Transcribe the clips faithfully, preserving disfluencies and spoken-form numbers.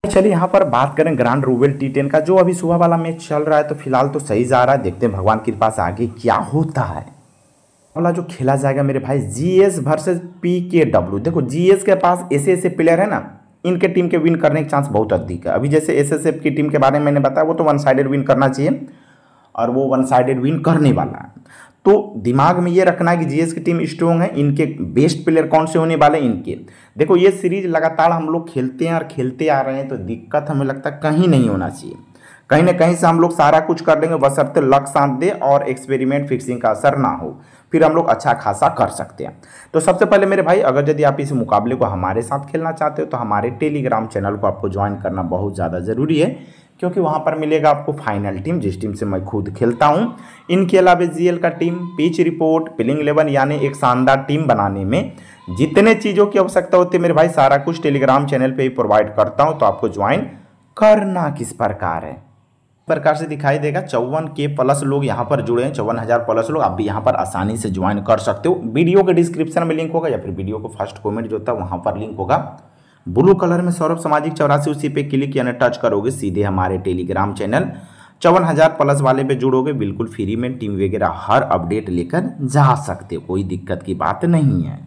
चलिए यहाँ पर बात करें ग्रांड रूवेल टी टेन का, जो अभी सुबह वाला मैच चल रहा है तो फिलहाल तो सही जा रहा है। देखते हैं भगवान की कृपा से आगे क्या होता है। वाला जो खेला जाएगा मेरे भाई जीएस वर्सेस पीकेडब्ल्यू। देखो जीएस के पास ऐसे ऐसे प्लेयर है ना, इनके टीम के विन करने के चांस बहुत अधिक है। अभी जैसे एसएसएफ की टीम के बारे में मैंने बताया, वो तो वन साइडेड विन करना चाहिए और वो वन साइडेड विन करने वाला है। तो दिमाग में ये रखना है कि जीएस की टीम स्ट्रॉन्ग है, इनके बेस्ट प्लेयर कौन से होने वाले इनके। देखो ये सीरीज लगातार हम लोग खेलते हैं और खेलते आ रहे हैं, तो दिक्कत हमें लगता है कहीं नहीं होना चाहिए। कहीं ना कहीं से हम लोग सारा कुछ कर लेंगे, बशर्ते लक साथ दे और एक्सपेरिमेंट फिक्सिंग का असर ना हो, फिर हम लोग अच्छा खासा कर सकते हैं। तो सबसे पहले मेरे भाई, अगर यदि आप इस मुकाबले को हमारे साथ खेलना चाहते हो तो हमारे टेलीग्राम चैनल को आपको ज्वाइन करना बहुत ज़्यादा ज़रूरी है, क्योंकि वहाँ पर मिलेगा आपको फाइनल टीम, जिस टीम से मैं खुद खेलता हूँ। इनके अलावा जीएल का team, pitch report, playing eleven, यानी एक शानदार टीम बनाने में जितने चीज़ों की आवश्यकता होती है मेरे भाई, सारा कुछ टेलीग्राम चैनल पे ही प्रोवाइड करता हूँ। तो आपको ज्वाइन करना किस प्रकार है, प्रकार से दिखाई देगा। चौवन के प्लस लोग यहाँ पर जुड़े हैं, चौवन हज़ार प्लस लोग। आप भी यहाँ पर आसानी से ज्वाइन कर सकते हो। वीडियो के डिस्क्रिप्शन में लिंक होगा या फिर वीडियो को फर्स्ट कमेंट जो होता है वहाँ पर लिंक होगा। ब्लू कलर में सौरभ सामाजिक चौरासी, उसी पे क्लिक यानी टच करोगे, सीधे हमारे टेलीग्राम चैनल चौवन हज़ार प्लस वाले पे जुड़ोगे। बिल्कुल फ्री में टीम वगैरह हर अपडेट लेकर जा सकते हो, कोई दिक्कत की बात नहीं है।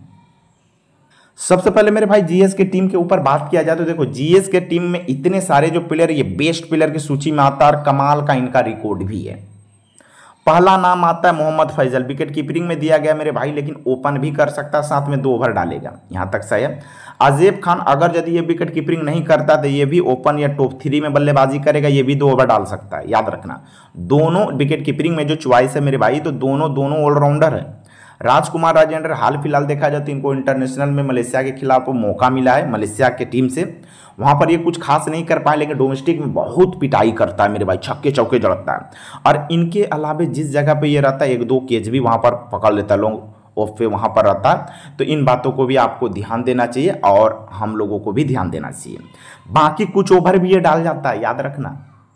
सबसे पहले मेरे भाई जीएस के टीम के ऊपर बात किया जाए तो देखो जीएस के टीम में इतने सारे जो प्लेयर, ये बेस्ट प्लेयर की सूची में आता है और कमाल का इनका रिकॉर्ड भी है। पहला नाम आता है मोहम्मद फैजल, विकेट कीपिंग में दिया गया मेरे भाई, लेकिन ओपन भी कर सकता है, साथ में दो ओवर डालेगा, यहाँ तक सही है। आजेब खान, अगर यदि ये विकेट कीपिंग नहीं करता तो ये भी ओपन या टॉप थ्री में बल्लेबाजी करेगा, ये भी दो ओवर डाल सकता है, याद रखना। दोनों विकेट कीपिंग में जो चॉइस है मेरे भाई, तो दोनों दोनों ऑलराउंडर है। राजकुमार राजेंद्र, हाल फिलहाल देखा जाए तो इनको इंटरनेशनल में मलेशिया के खिलाफ मौका मिला है, मलेशिया के टीम से। वहाँ पर ये कुछ खास नहीं कर पाए, लेकिन डोमेस्टिक में बहुत पिटाई करता है मेरे भाई, छक्के चौके जड़ता है। और इनके अलावा जिस जगह पे ये रहता है, एक दो कैच भी वहाँ पर पकड़ लेता है, लॉन्ग ऑफ पे वहाँ पर रहता है। तो इन बातों को भी आपको ध्यान देना चाहिए और हम लोगों को भी ध्यान देना चाहिए। बाकी कुछ ओवर भी ये डाल जाता है, याद रखना।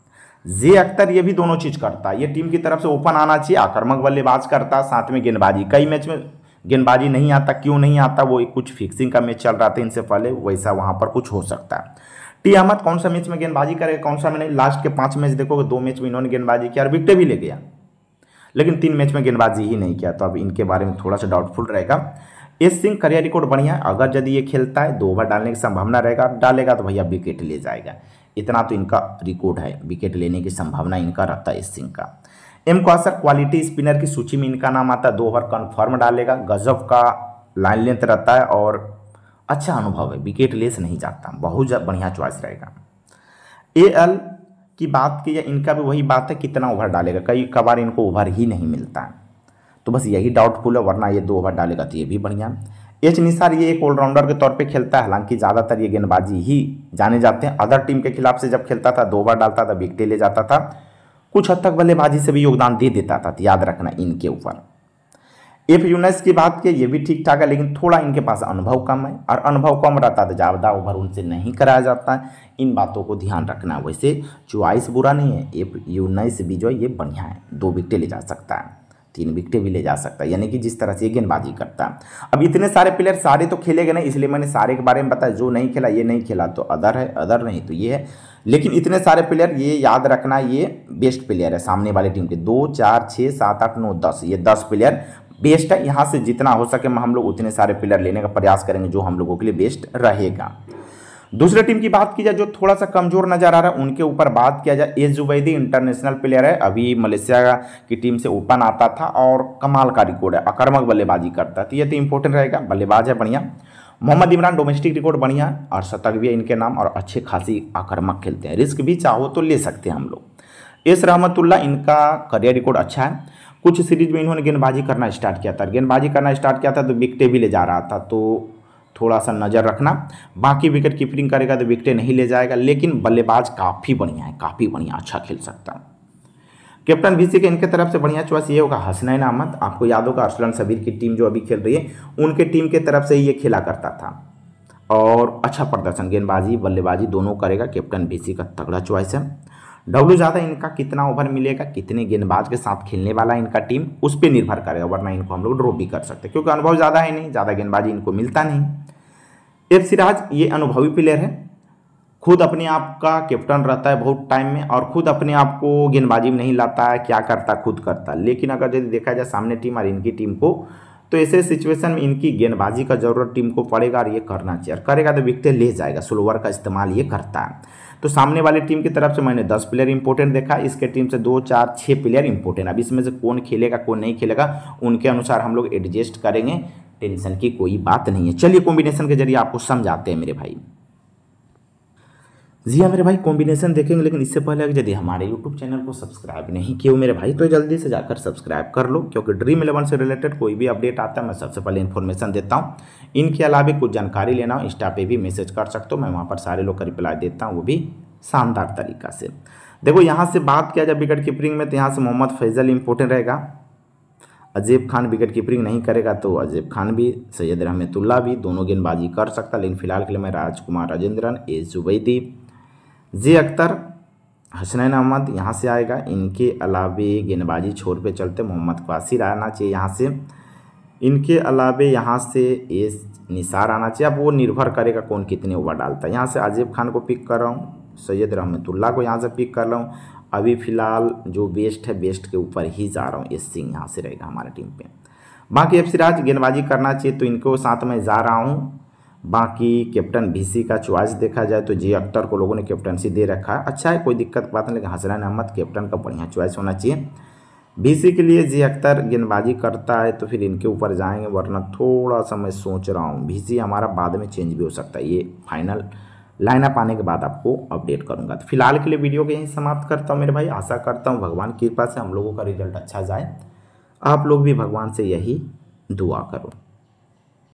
जे अख्तर ये भी दोनों चीज करता है, ये टीम की तरफ से ओपन आना चाहिए, आक्रामक बल्लेबाज करता है, साथ में गेंदबाजी। कई मैच में गेंदबाजी नहीं आता, क्यों नहीं आता, वो कुछ फिक्सिंग का मैच चल रहा था इनसे पहले, वैसा वहां पर कुछ हो सकता है। टी अहमद कौन सा मैच में गेंदबाजी करेगा, कौन सा में नहीं। लास्ट के पांच मैच देखोगे, दो मैच में इन्होंने गेंदबाजी किया और विकेट भी ले गया, लेकिन तीन मैच में गेंदबाजी ही नहीं किया, तो अब इनके बारे में थोड़ा सा डाउटफुल रहेगा। एस सिंह करियर रिकॉर्ड बढ़िया है, अगर यदि ये खेलता है दो ओवर डालने की संभावना रहेगा, डालेगा तो भैया विकेट ले जाएगा, इतना तो इनका रिकॉर्ड है, विकेट लेने की संभावना इनका रहता है एस सिंह का। एम क्वासर क्वालिटी स्पिनर की सूची में इनका नाम आता है, दो ओवर कन्फर्म डालेगा, गजब का लाइन लेंथ रहता है और अच्छा अनुभव है, विकेट लेस नहीं जाता, बहुत बढ़िया चॉइस रहेगा। ए एल की बात की जाए, इनका भी वही बात है, कितना ओवर डालेगा, कई कबार इनको ओवर ही नहीं मिलता है, तो बस यही डाउटफुल है, वरना ये दो ओवर डालेगा तो ये भी बढ़िया। एच निसार, ये एक ऑलराउंडर के तौर पे खेलता है, हालांकि ज़्यादातर ये गेंदबाजी ही जाने जाते हैं। अदर टीम के खिलाफ से जब खेलता था, दो ओवर डालता था, विकेट ले जाता था, कुछ हद तक बल्लेबाजी से भी योगदान दे देता था, तो याद रखना इनके ऊपर। एफ यूनस की बात की, ये भी ठीक ठाक है, लेकिन थोड़ा इनके पास अनुभव कम है, और अनुभव कम रहता है तो ज़्यादा ओवर उनसे नहीं कराया जाता है, इन बातों को ध्यान रखना। वैसे चॉइस बुरा नहीं है, एफ यूनस भी जो है ये बढ़िया है, दो विकेट ले जा सकता है, तीन विकेट भी ले जा सकता है, यानी कि जिस तरह से ये गेंदबाजी करता है। अब इतने सारे प्लेयर सारे तो खेलेंगे नहीं, इसलिए मैंने सारे के बारे में बताया, जो नहीं खेला ये नहीं खेला तो अदर है, अदर नहीं तो ये है। लेकिन इतने सारे प्लेयर, ये याद रखना, ये बेस्ट प्लेयर है सामने वाले टीम के। दो चार छः सात आठ नौ दस, ये दस प्लेयर बेस्ट है। यहाँ से जितना हो सके हम लोग उतने सारे प्लेयर लेने का प्रयास करेंगे जो हम लोगों के लिए बेस्ट रहेगा। दूसरे टीम की बात की जाए जो थोड़ा सा कमजोर नजर आ रहा है, उनके ऊपर बात किया जाए, एस जुबैदी इंटरनेशनल प्लेयर है, अभी मलेशिया की टीम से ओपन आता था और कमाल का रिकॉर्ड है, आक्रामक बल्लेबाजी करता है, तो ये तो इंपॉर्टेंट रहेगा, बल्लेबाज है बढ़िया। मोहम्मद इमरान, डोमेस्टिक रिकॉर्ड बढ़िया है और शतक भी है इनके नाम, और अच्छे खासी आक्रामक खेलते हैं, रिस्क भी चाहो तो ले सकते हैं हम लोग। एस रहमतुल्लाह, इनका करियर रिकॉर्ड अच्छा है, कुछ सीरीज में इन्होंने गेंदबाजी करना स्टार्ट किया था, गेंदबाजी करना स्टार्ट किया था तो विकेटें भी ले जा रहा था, तो थोड़ा सा नज़र रखना। बाकी विकेट कीपिंग करेगा तो विकेटें नहीं ले जाएगा, लेकिन बल्लेबाज काफ़ी बढ़िया है, काफ़ी बढ़िया, अच्छा खेल सकता है। कैप्टन वीसी के इनके तरफ से बढ़िया चॉइस ये होगा हसनैन अहमद, आपको याद होगा अरसलन सबीर की टीम जो अभी खेल रही है, उनके टीम के तरफ से ही ये खेला करता था और अच्छा प्रदर्शन, गेंदबाजी बल्लेबाजी दोनों करेगा, कैप्टन वीसी का तगड़ा चॉइस है। डब्ल्यू ज़्यादा, इनका कितना ओवर मिलेगा, कितने गेंदबाज के साथ खेलने वाला इनका टीम, उस पर निर्भर करेगा, वरना इनको हम लोग ड्रॉप भी कर सकते हैं, क्योंकि अनुभव ज़्यादा है नहीं, ज़्यादा गेंदबाजी इनको मिलता नहीं। एफ सिराज, ये अनुभवी प्लेयर है, खुद अपने आप का कैप्टन रहता है बहुत टाइम में और खुद अपने आप को गेंदबाजी में नहीं लाता है, क्या करता खुद करता। लेकिन अगर यदि देखा जाए सामने टीम और इनकी टीम को, तो ऐसे सिचुएशन में इनकी गेंदबाजी का जरूरत टीम को पड़ेगा और ये करना चाहिए, करेगा तो विकेट ले जाएगा। स्लोवर का इस्तेमाल ये करता है। तो सामने वाली टीम की तरफ से मैंने दस प्लेयर इंपॉर्टेंट देखा, इसके टीम से दो चार छः प्लेयर इंपॉर्टेंट। अब इसमें से कौन खेलेगा कौन नहीं खेलेगा उनके अनुसार हम लोग एडजस्ट करेंगे, टेंशन की कोई बात नहीं है। चलिए कॉम्बिनेशन के जरिए आपको समझाते हैं मेरे भाई। जी हाँ मेरे भाई, कॉम्बिनेशन देखेंगे, लेकिन इससे पहले अगर यदि हमारे यूट्यूब चैनल को सब्सक्राइब नहीं किए हो मेरे भाई तो जल्दी से जाकर सब्सक्राइब कर लो, क्योंकि ड्रीम इलेवन से रिलेटेड कोई भी अपडेट आता है मैं सबसे पहले इन्फॉर्मेशन देता हूँ। इनके अलावा कुछ जानकारी लेना हो इंस्टा पे भी मैसेज कर सकते हो, मैं वहाँ पर सारे लोग का रिप्लाई देता हूँ, वो भी शानदार तरीका से। देखो यहाँ से बात किया जाए विकेट कीपिंग में तो यहाँ से मोहम्मद फैजल इंपॉर्टेंट रहेगा। अजैब खान विकेट कीपिंग नहीं करेगा तो अजैब खान भी, सैयद रहमतुल्लाह भी, दोनों गेंदबाजी कर सकता। लेकिन फिलहाल के लिए मैं राजकुमार राजेंद्रन, ए जुबैदी, जे अख्तर, हसनैन अहमद यहाँ से आएगा। इनके अलावे गेंदबाजी छोर पे चलते मोहम्मद क्वासिर आना चाहिए यहाँ से। इनके अलावे यहाँ से ए निसार आना चाहिए। अब वो निर्भर करेगा कौन कितने ओवर डालता है। यहाँ से अजैब खान को पिक कर रहा हूँ, सैयद रहमतुल्लाह को यहाँ से पिक कर रहा हूँ। अभी फ़िलहाल जो बेस्ट है बेस्ट के ऊपर ही जा रहा हूँ, एस सिंह यहाँ से रहेगा हमारे टीम पे। बाकी एफ सिराज गेंदबाजी करना चाहिए तो इनको साथ में जा रहा हूँ। बाकी कैप्टन बीसी का चॉइस देखा जाए तो जे अख्तर को लोगों ने कैप्टनसी दे रखा है, अच्छा है, कोई दिक्कत बात नहीं। लेकिन हसनैन अहमद कैप्टन का बढ़िया चॉइस होना चाहिए। बीसी के लिए जे अख्तर गेंदबाजी करता है तो फिर इनके ऊपर जाएंगे, वरना थोड़ा सा मैं सोच रहा हूँ बीसी हमारा बाद में चेंज भी हो सकता है। ये फाइनल लाइनअप आने के बाद आपको अपडेट करूँगा। तो फिलहाल के लिए वीडियो को यहीं समाप्त करता हूँ मेरे भाई। आशा करता हूँ भगवान की कृपा से हम लोगों का रिजल्ट अच्छा जाए। आप लोग भी भगवान से यही दुआ करो।